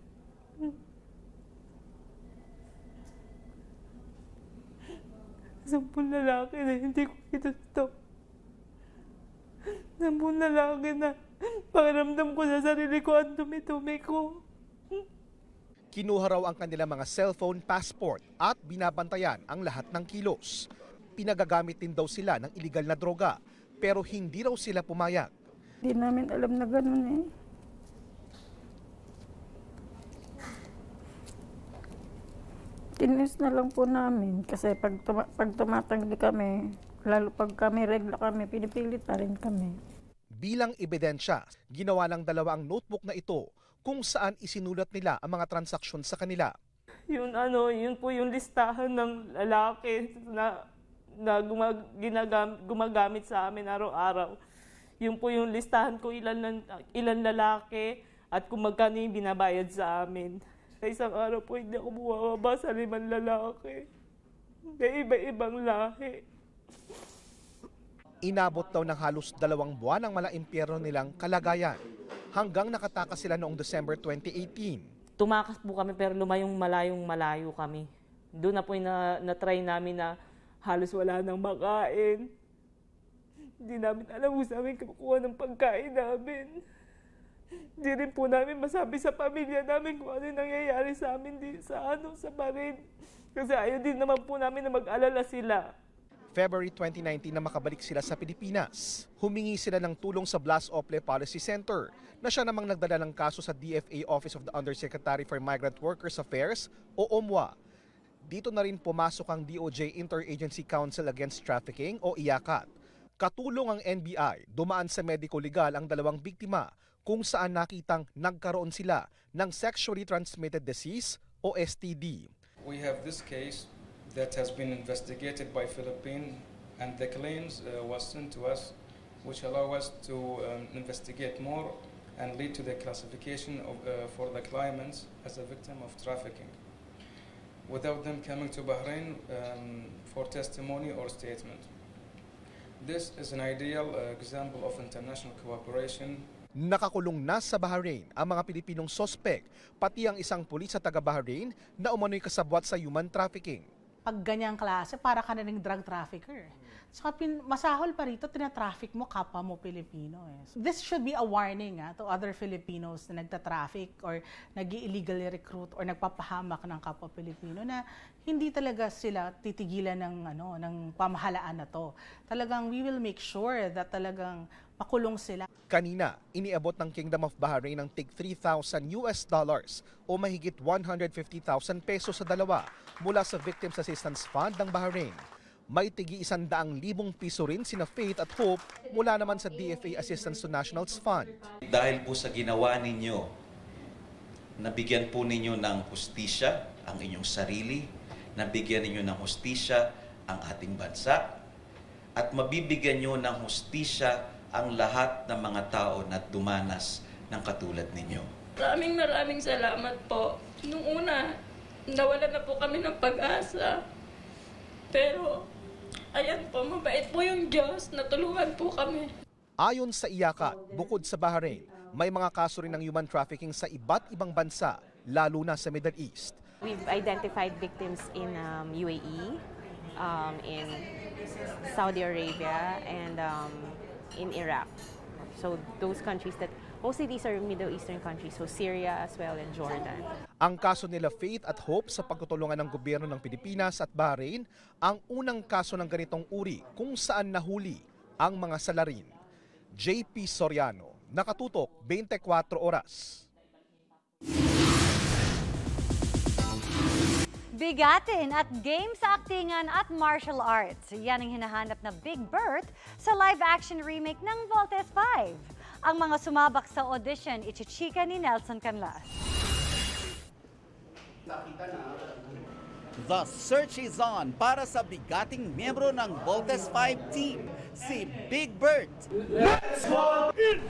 Speaker 25: 10 lalaki na hindi ko ito. 10 lalaki na pakiramdam ko sa sarili ko ang dumi-dumi ko.
Speaker 24: Kinuha raw ang kanilang mga cellphone passport at binabantayan ang lahat ng kilos. Pinagagamit din daw sila ng iligal na droga pero hindi raw sila pumayag.
Speaker 23: Hindi namin alam na ganun eh. Tinis na lang po namin kasi pag tumatanggi kami, lalo pag kami regla kami, pinipilit na rin kami.
Speaker 24: Bilang ebidensya, ginawa ng dalawa ang notebook na ito kung saan isinulat nila ang mga transaksyon sa kanila.
Speaker 25: Yun po yung listahan ng lalaki na gumagamit sa amin araw-araw. Yun po yung listahan ko ilan lalaki at kung magkano yung binabayad sa amin. Sa isang araw po hindi ako bumababa sa 5 lalaki. May iba-ibang lahi.
Speaker 24: Inabot daw ng halos 2 buwan ang mala-impyerno nilang kalagayan hanggang nakatakas sila noong December 2018.
Speaker 25: Tumakas po kami pero malayong-malayo kami. Doon na po na-try namin na halos wala nang makain. Hindi namin alam kung saan kami kukuha ng pagkain namin. Hindi rin po namin masabi sa pamilya namin kung ano yung nangyayari sa amin sa Bahrain. Kasi ayaw din naman po namin na mag-alala sila.
Speaker 24: February 2019 na makabalik sila sa Pilipinas. Humingi sila ng tulong sa Blas Ople Policy Center na siya namang nagdala ng kaso sa DFA Office of the Undersecretary for Migrant Workers Affairs o OMWA. Dito na rin pumasok ang DOJ Interagency Council Against Trafficking o IACAT. Katulong ang NBI, dumaan sa medico legal ang 2 biktima kung saan nakitang nagkaroon sila ng sexually transmitted disease o STD.
Speaker 4: We have this case that has been investigated by Philippines and the claims was sent to us which allow us to investigate more and lead to the classification for the claimants as a victim of trafficking without them coming to Bahrain for testimony or statement. This is an ideal example of international cooperation.
Speaker 24: Nakakulong na sa Bahrain ang mga Pilipinong sospek, pati ang isang pulis sa taga-Bahrain na umano'y kasabwat sa human trafficking.
Speaker 8: Pag ganyang klase, para ka na ng drug trafficker. Saka masahol pa rito, tinatraffic mo kapwa mo Pilipino. This should be a warning to other Filipinos na nagtatraffic or nag-illegally recruit or nagpapahamak ng kapwa Pilipino na hindi talaga sila titigilan ng pamahalaan na to. Talagang we will make sure that talagang makulong sila.
Speaker 24: Kanina, iniabot ng Kingdom of Bahrain ng tig $3,000 o mahigit 150,000 pesos sa dalawa mula sa Victims Assistance Fund ng Bahrain. May tigi 100,000 piso rin sina Faith at Hope mula naman sa DFA Assistance to Nationals Fund.
Speaker 9: Dahil po sa ginawa ninyo, nabigyan po ninyo ng hustisya ang inyong sarili, nabigyan ninyo ng hustisya ang ating bansa, at mabibigyan nyo ng hustisya ang lahat ng mga tao na dumanas ng katulad ninyo.
Speaker 10: Maraming salamat po. Nung una, nawalan na po kami ng pag-asa. Pero, ayan po, mabait po yung Diyos, natulungan po kami.
Speaker 24: Ayon sa IACAT, bukod sa Bahrain, may mga kaso rin ng human trafficking sa iba't ibang bansa, lalo na sa Middle East.
Speaker 11: We've identified victims in UAE, in Saudi Arabia, and in Iraq. So those countries mostly these are Middle Eastern countries, so Syria as well and Jordan.
Speaker 24: Ang kaso nila Faith at Hope sa pagtutulungan ng gobyerno ng Pilipinas at Bahrain, ang unang kaso ng ganitong uri kung saan nahuli ang mga salarin. JP Soriano, Nakatutok, 24 Oras.
Speaker 13: Bigatin at game sa aktingan at martial arts. Yan ang hinahanap na Big Berth sa live-action remake ng Voltes 5. Ang mga sumabak sa audition, ichichika ni Nelson Canlas.
Speaker 12: The search is on para sa bigating miyembro ng Voltes 5 team, si Big Berth. Let's go in!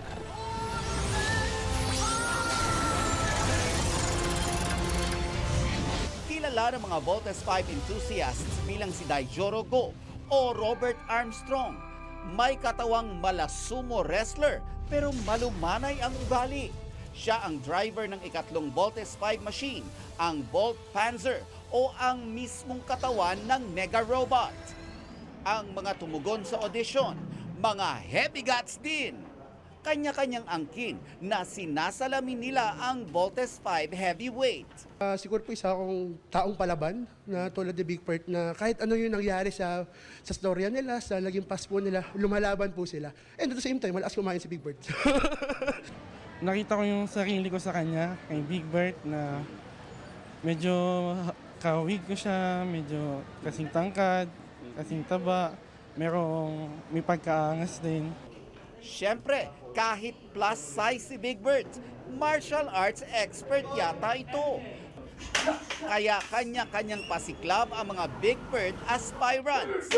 Speaker 12: Kilala ng mga Voltes 5 enthusiasts bilang si Daijoro Go o Robert Armstrong. May katawang malasumo wrestler pero malumanay ang ugali. Siya ang driver ng ikatlong Voltes 5 machine, ang Volt Panzer o ang mismong katawan ng Mega Robot. Ang mga tumugon sa audition, mga heavy guts din. kanya-kanyang angkin na sinasalamin nila ang Voltes 5 heavyweight.
Speaker 14: Siguro po isa akong taong palaban na tulad ni Big Perth na kahit ano yung nangyari sa storya nila, sa naging past po nila, lumalaban po sila. And at the same time, malakas kumain si Big Perth.
Speaker 16: Nakita ko yung sarili ko sa kanya, kay Big Perth, na medyo kawig ko siya, medyo kasing tangkad, kasing taba, may pagkaangas din.
Speaker 12: Siyempre, kahit plus size si Big Bird, martial arts expert yata ito. Kaya kanya-kanyang pasiklab ang mga Big Bird aspirants.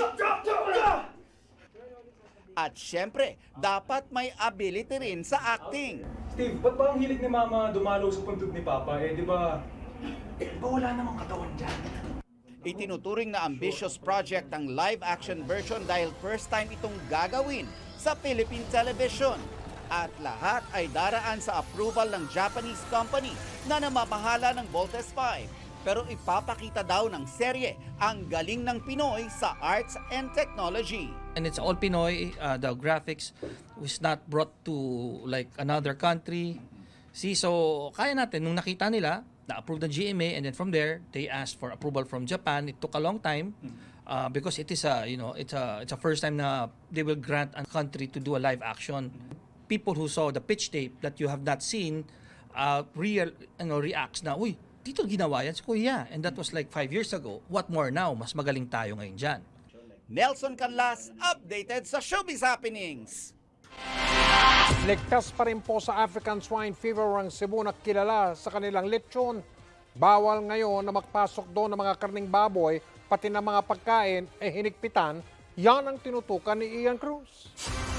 Speaker 12: At siyempre, dapat may ability rin sa acting.
Speaker 20: Steve, ba't ba ang hilig ni Mama dumalaw sa puntod ni Papa? Di ba wala namang katawan dyan?
Speaker 12: Itinuturing na ambitious project ang live-action version dahil first time itong gagawin sa Philippine television. At lahat ay daraan sa approval ng Japanese company na namamahala ng Voltes 5. Pero ipapakita daw ng serye ang galing ng Pinoy sa arts and technology.
Speaker 17: And it's all Pinoy, the graphics was not brought to like another country. So kaya natin, nung nakita nila, na-approve ng GMA, and then from there they asked for approval from Japan. It took a long time because it is it's a first time na they will grant a country to do a live action. People who saw the pitch tape that you have not seen reacts na, uy, dito ginawa yan si Kuya, and that was like 5 years ago. What more now? Mas magaling tayo ngayon dyan.
Speaker 12: Nelson Canlas, updated sa Showbiz Happenings.
Speaker 1: Ligtas pa rin po sa African swine fever ang Cebu na kilala sa kanilang lechon. Bawal ngayon na magpasok doon ng mga karning baboy, pati ng mga pagkain hinigpitan. Yan ang tinutukan ni Ian Cruz.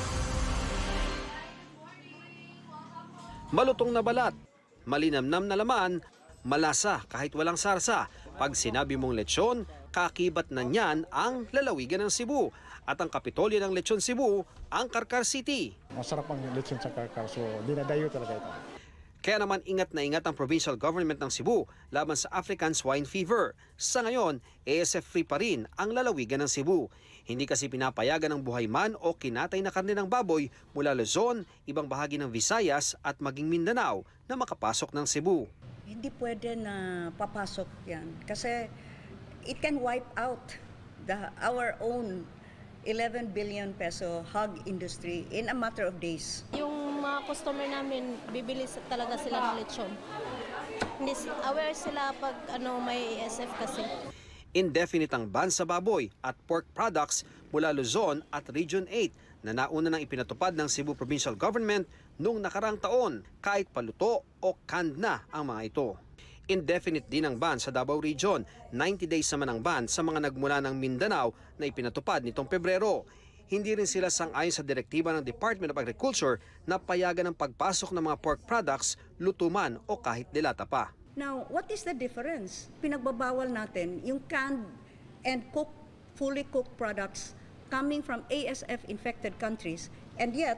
Speaker 18: Malutong na balat, malinamnam na laman, malasa kahit walang sarsa. Pag sinabi mong lechon, kakibat na niyan ang lalawigan ng Cebu. At ang kapitolyo ng Lechon Cebu, ang Carcar City.
Speaker 19: Masarap ang lechon sa Carcar, so dinadayo talaga ito.
Speaker 18: Kaya naman ingat na ingat ang provincial government ng Cebu laban sa African swine fever. Sa ngayon, ASF-free pa rin ang lalawigan ng Cebu. Hindi kasi pinapayagan ng buhayman o kinatay na karne ng baboy mula Luzon, ibang bahagi ng Visayas at maging Mindanao na makapasok ng Cebu.
Speaker 26: Hindi pwede na papasok yan kasi it can wipe out our own 11 billion peso hog industry in a matter of days.
Speaker 27: Yung mga customer namin, bibili talaga sila ng lechon. Hindi aware sila pag may ASF kasi.
Speaker 18: Indefinite ang ban sa baboy at pork products mula Luzon at Region 8 na nauna nang ipinatupad ng Cebu Provincial Government noong nakarang taon kahit paluto o canned na ang mga ito. Indefinite din ang ban sa Davao Region, 90 days naman ang ban sa mga nagmula ng Mindanao na ipinatupad nitong Pebrero. Hindi rin sila sang-ayon sa direktiba ng Department of Agriculture na payagan ang pagpasok ng mga pork products, lutuman o kahit dilata pa.
Speaker 26: Now, what is the difference? Pinagbabawal natin yung canned and cooked, fully cooked products coming from ASF-infected countries, and yet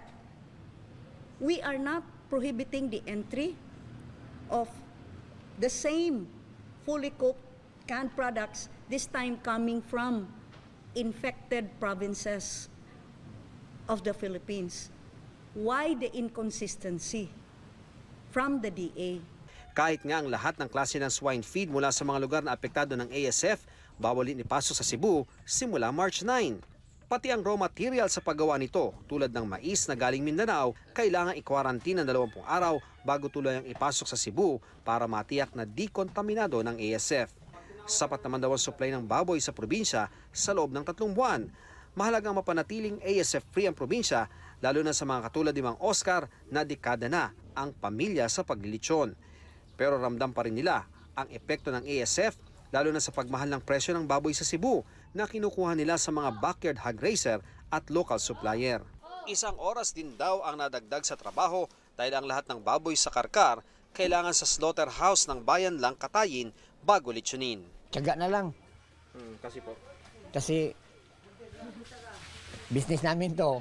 Speaker 26: we are not prohibiting the entry of the same fully cooked canned products, this time coming from infected provinces of the Philippines. Why the inconsistency from the DA?
Speaker 18: Kahit nga ang lahat ng klase ng swine feed mula sa mga lugar na apektado ng ASF, bawal din ipasok sa Cebu simula March 9. Pati ang raw material sa paggawa nito, tulad ng mais na galing Mindanao, kailangan i-quarantine ng 20 araw bago tuluyang ipasok sa Cebu para matiyak na di-kontaminado ng ASF. Sapat naman daw ang supply ng baboy sa probinsya sa loob ng 3 buwan. Mahalagang mapanatiling ASF-free ang probinsya, lalo na sa mga katulad ni Mang Oscar na dekada na ang pamilya sa paglilitsyon. Pero ramdam pa rin nila ang epekto ng ASF, lalo na sa pagmahal ng presyo ng baboy sa Cebu na kinukuha nila sa mga backyard hog raiser at local supplier. 1 oras din daw ang nadagdag sa trabaho dahil ang lahat ng baboy sa Carcar kailangan sa slaughterhouse ng bayan lang katayin bago litsunin.
Speaker 28: Tiyaga na lang.
Speaker 18: Kasi po?
Speaker 28: Kasi business namin to.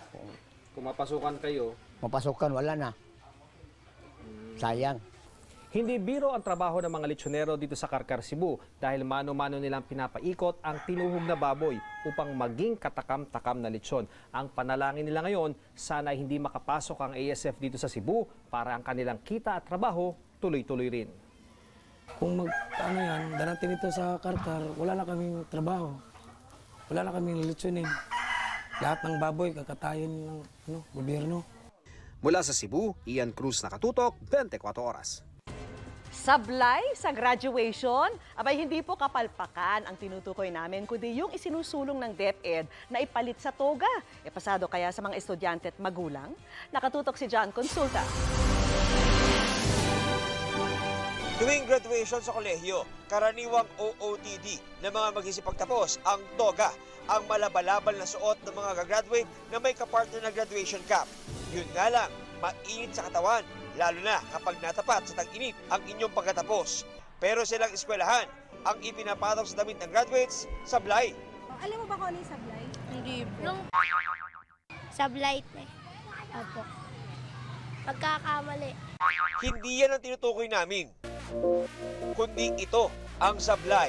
Speaker 18: Kung mapasukan kayo?
Speaker 28: Mapasukan, wala na. Sayang.
Speaker 18: Hindi biro ang trabaho ng mga lechonero dito sa Karkar, Cebu dahil mano-mano nilang pinapaikot ang tinuhog na baboy upang maging katakam-takam na lechon. Ang panalangin nila ngayon, sana hindi makapasok ang ASF dito sa Cebu para ang kanilang kita at trabaho tuloy-tuloy rin.
Speaker 2: Kung darating ito sa Karkar, wala na kaming trabaho. Wala na kaming lechonin. Lahat ng baboy kakatayin ng gobyerno.
Speaker 18: Mula sa Cebu, Ian Cruz, Nakatutok, 24 Oras.
Speaker 3: Sablay sa graduation, abay hindi po kapalpakan ang tinutukoy namin, kundi yung isinusulong ng DepEd na ipalit sa toga. Pasado kaya sa mga estudyante at magulang? Nakatutok si John Consulta.
Speaker 5: Tuwing graduation sa kolehiyo, karaniwang OOTD na mga magsisipagtapos ang toga, ang malabalabal na suot ng mga gagraduate na may kapartner na graduation cap. Yun nga lang, mainit sa katawan, lalo na kapag natapat sa tag-init ang inyong pagkatapos. Pero silang eskwelahan, ang ipinapatok sa damit ng graduates, sablay.
Speaker 6: Alam mo ba kung ano yung sablay?
Speaker 27: Hindi po. Sablay eh. Opo. Pagkakamali.
Speaker 5: Hindi yan ang tinutukoy namin, kundi ito ang sablay.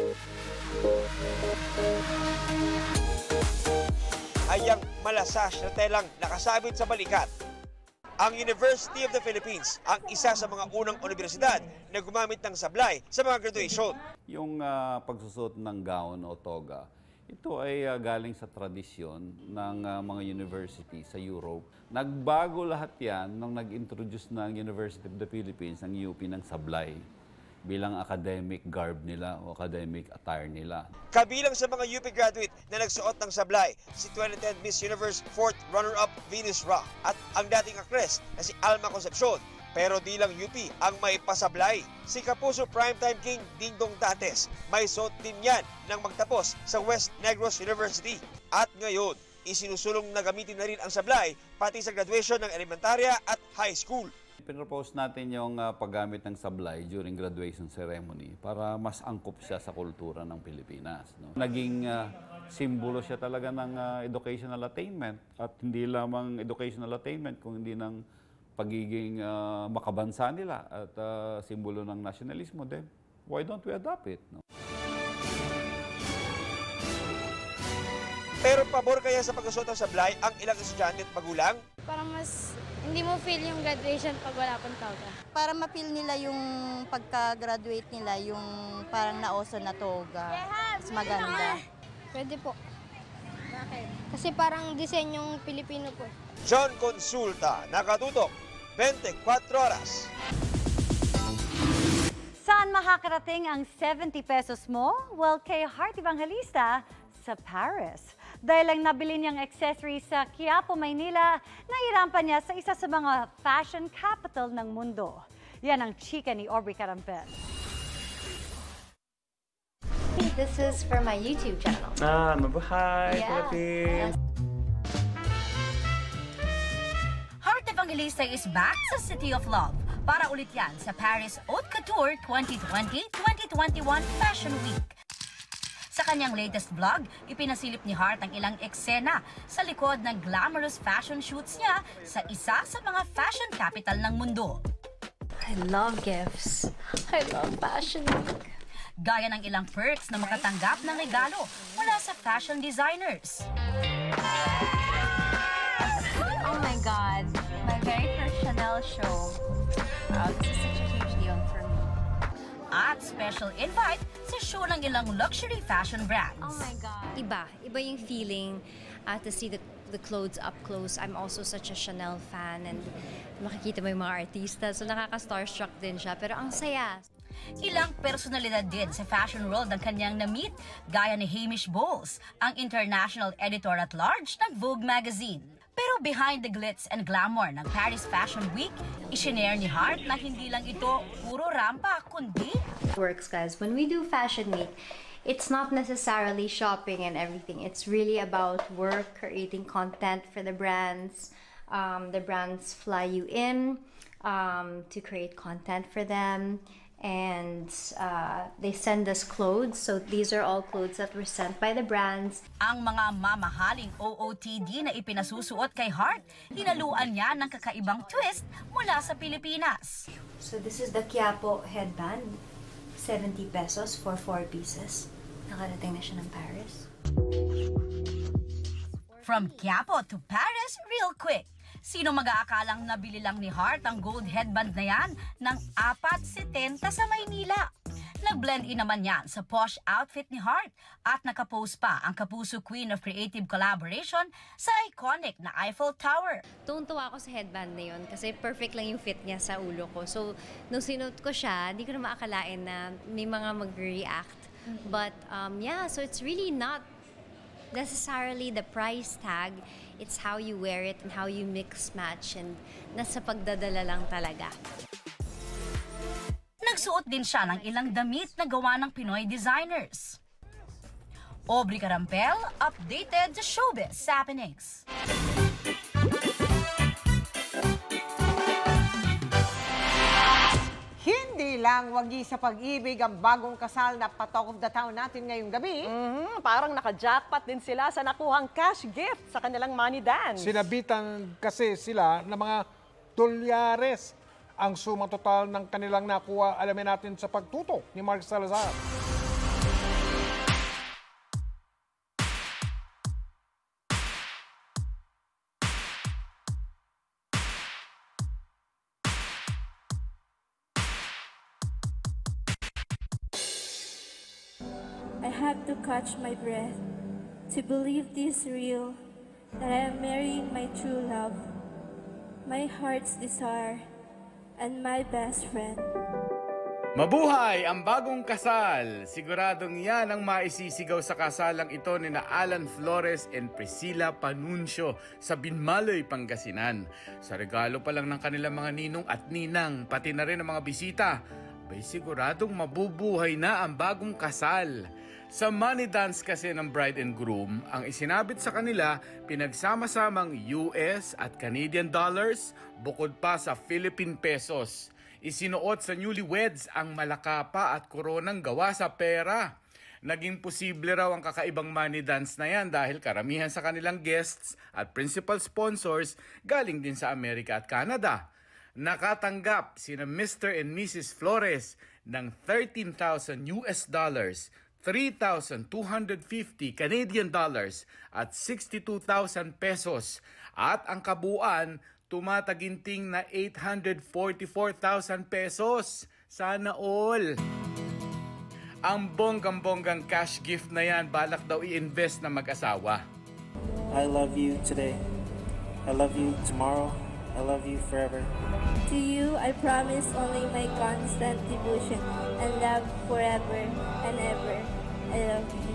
Speaker 5: Ay ang malasas na telang nakasabit sa balikat. Ang University of the Philippines ang isa sa mga unang universidad na gumamit ng sablay sa mga graduation.
Speaker 7: Yung pagsusuot ng gown o toga, ito ay galing sa tradisyon ng mga university sa Europe. Nagbago lahat yan nung nag-introduce ng University of the Philippines, ng UP, ng sablay bilang academic garb nila o academic attire nila.
Speaker 5: Kabilang sa mga UP graduate na nagsuot ng sablay, si 2010 Miss Universe 4th runner-up Venus Rock at ang dating actress na si Alma Concepcion. Pero di lang UP ang may pasablay. Si Kapuso Primetime King Dingdong Dates may suot din yan nang magtapos sa West Negros University. At ngayon, isinusulong na gamitin na rin ang sablay pati sa graduation ng elementarya at high school.
Speaker 7: Pinropose natin yung paggamit ng sablay during graduation ceremony para mas angkop siya sa kultura ng Pilipinas. No? Naging simbolo siya talaga ng educational attainment at hindi lamang educational attainment kundi ng pagiging makabansa nila at simbolo ng nasyonalismo. Then, why don't we adopt it? No?
Speaker 5: Pero pabor kaya sa pagsusuot ng sablay ang ilang estudyante at magulang?
Speaker 27: Para mas hindi mo feel yung graduation pag wala pang toga.
Speaker 15: Para ma-feel nila yung pagka-graduate nila, yung parang naoso na toga. Mas maganda.
Speaker 27: Pwede po. Bakit? Kasi parang disenyong Pilipino po.
Speaker 5: John Consulta, Nakatutok, 24 Oras.
Speaker 13: Saan makakarating ang 70 pesos mo? Well, kay Heart Evangelista sa Paris. Dahil lang nabili niyang accessories sa Quiapo, Maynila, nahirapan niya sa isa sa mga fashion capital ng mundo. Yan ang chika ni Aubrey Carampel.
Speaker 21: This is for my YouTube channel.
Speaker 22: Mabuhay, Philippines!
Speaker 29: Heart Evangelista is back sa City of Love para ulit yan sa Paris Haute Couture 2020-2021 Fashion Week. Sa kanyang latest vlog, ipinasilip ni Heart ang ilang eksena sa likod ng glamorous fashion shoots niya sa isa sa mga fashion capital ng mundo.
Speaker 21: I love gifts. I love Fashion Week.
Speaker 29: Gaya ng ilang perks na makatanggap ng regalo mula sa fashion designers.
Speaker 21: Oh my God, my very first Chanel show. This is such a huge deal for me.
Speaker 29: At special invite sa show ng ilang luxury fashion brands.
Speaker 21: Oh my God. Iba yung feeling to see the clothes up close. I'm also such a Chanel fan and makikita mo yung mga artista. So nakaka-starstruck din siya. Pero ang saya.
Speaker 29: Ilang personalidad din sa fashion world ang kanyang na-meet, gaya ni Hamish Bowles, ang international editor-at-large ng Vogue magazine. Pero behind the glitz and glamour ng Paris Fashion Week, isinare ni Heart na hindi lang ito puro rampa, kundi
Speaker 21: Works, guys. When we do Fashion Week, it's not necessarily shopping and everything. It's really about work, creating content for the brands. The brands fly you in to create content for them. And they send us clothes. So these are all clothes that were sent by the brands.
Speaker 29: Ang mga mamahaling OOTD na ipinasusuot kay Heart, hinaluan niya ng kakaibang twist mula sa Pilipinas.
Speaker 21: So this is the Quiapo headband. 70 pesos for 4 pieces. Nakarating na siya ng Paris.
Speaker 29: From Quiapo to Paris, real quick. Sino mag-aakalang nabili lang ni Hart ang gold headband na yan ng 4.70 sa Maynila? Nag-blend in naman yan sa posh outfit ni Hart at nakapost pa ang Kapuso Queen of Creative Collaboration sa iconic na Eiffel Tower.
Speaker 21: Tuwang-tuwa ako sa headband na yun kasi perfect lang yung fit niya sa ulo ko. So, nung sinuot ko siya, hindi ko na maakalain na may mga mag-react. But, yeah, so it's really not necessarily the price tag. It's how you wear it and how you mix-match and nasa pagdadala lang talaga.
Speaker 29: Nagsuot din siya ng ilang damit na gawa ng Pinoy designers. Aubrey Carampel, updated sa showbiz happenings.
Speaker 4: Hindi lang wagi sa pag-ibig ang bagong kasal na patok of the town natin ngayong gabi.
Speaker 3: Parang naka-jackpot din sila sa nakuhang cash gift sa kanilang money dance.
Speaker 1: Sinabitan kasi sila ng mga dolyares. Ang suma total ng kanilang nakuha, alamin natin sa pagtutok ni Mark Salazar.
Speaker 8: I have to catch my breath to believe this real, that I am marrying my true love, my heart's desire, and my best friend.
Speaker 9: Mabuhay ang bagong kasal! Siguradong yan ang maisisigaw sa kasalang ito ni na Alan Flores and Priscilla Panuncio sa Binmaloy, Pangasinan. Sa regalo pa lang ng kanilang mga ninong at ninang, pati na rin ang mga bisita, bay siguradong mabubuhay na ang bagong kasal. Sa money dance kasi ng bride and groom, ang isinabit sa kanila pinagsama-samang US at Canadian dollars, bukod pa sa Philippine pesos. Isinuot sa newlyweds ang malakapa at koronang gawa sa pera. Naging posible raw ang kakaibang money dance na yan dahil karamihan sa kanilang guests at principal sponsors galing din sa Amerika at Canada. Nakatanggap sina Mr. and Mrs. Flores ng 13,000 US dollars, 3,250 Canadian dollars at 62,000 pesos. At ang kabuuan, tumataginting na 844,000 pesos. Sana all! Ang bonggang-bonggang cash gift na yan, balak daw i-invest na mag-asawa.
Speaker 22: I love you today. I love you tomorrow. I love you forever.
Speaker 8: To you, I promise only my constant devotion and love forever and ever. I love you.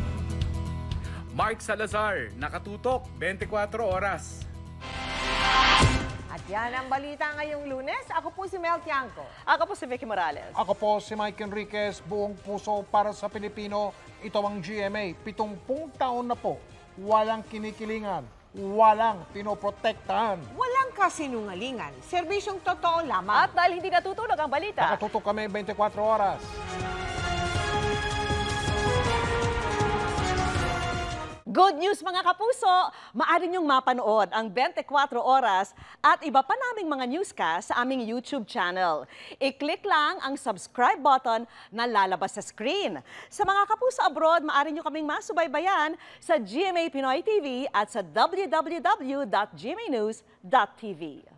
Speaker 9: Mark Salazar, nakatutok, 24 oras.
Speaker 4: At yan ang balita ngayong Lunes. Ako po si Mel Tiangco.
Speaker 3: Ako po si Vicky Morales.
Speaker 1: Ako po si Mike Enriquez, buong puso para sa Pilipino. Ito ang GMA, 70 taon na po. Walang kinikilingan, walang pinoprotektahan.
Speaker 4: Walang kasinungalingan. Serbisyong totoo lamang.
Speaker 3: At dahil hindi natutulog ang balita,
Speaker 1: Nakatutok kami 24 oras.
Speaker 3: Good news mga kapuso! Maaari niyong mapanood ang 24 oras at iba pa naming mga newscast sa aming YouTube channel. I-click lang ang subscribe button na lalabas sa screen. Sa mga kapuso abroad, maaari niyo kaming masubaybayan sa GMA Pinoy TV at sa www.gmanews.tv.